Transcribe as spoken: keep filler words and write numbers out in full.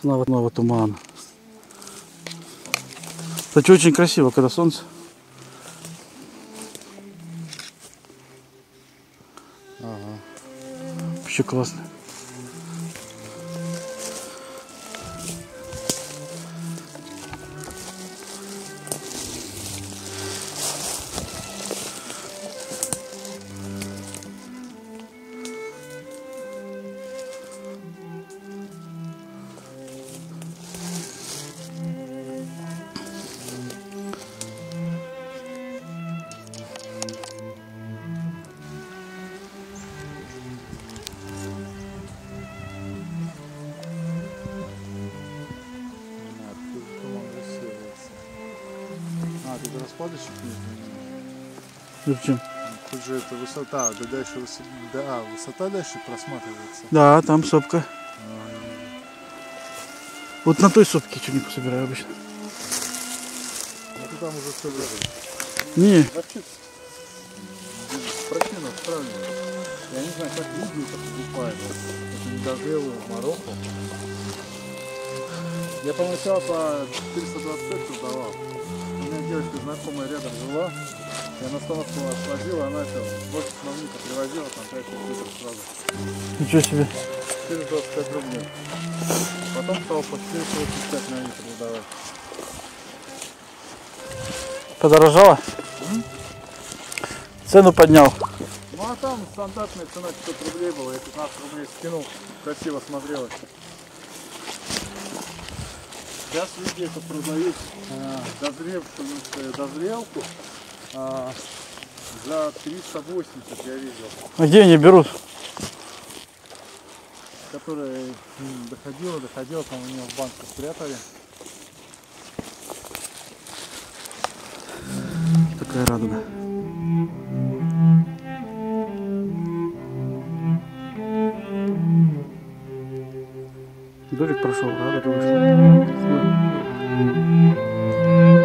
Снова, снова туман. Кстати, очень красиво, когда солнце. Ага. Вообще классно. А, тут распадочек нет? Зачем? Тут же это высота, да дальше высота, да, высота дальше просматривается. Да, там сопка. А, Вот на той сопке что-нибудь собираю обычно. а ты там уже все лежит. Не, Вообще, причина странная. Я не знаю, как люди это покупают. Это недозрелую мороху. Я поначалу по четыреста двадцать пять продавал. У меня девочка знакомая рядом жила. Я на остановку отвозила, она это восемь магнита привозила, там пять литров сразу. ничего себе. четыреста двадцать пять рублей. Потом стал по четыреста восемьдесят пять на литр продавать. Подорожало? М? Цену поднял. Ну а там стандартная цена пятьсот рублей была, я пятнадцать рублей скинул, красиво смотрелось. Сейчас люди это продают э, дозревшую дозрелку э, за триста восемьдесят, я видел. А где они берут? Которая м, доходила, доходила, там у нее в банке спрятали. Такая радуга. Дождик прошел, радуга вышла.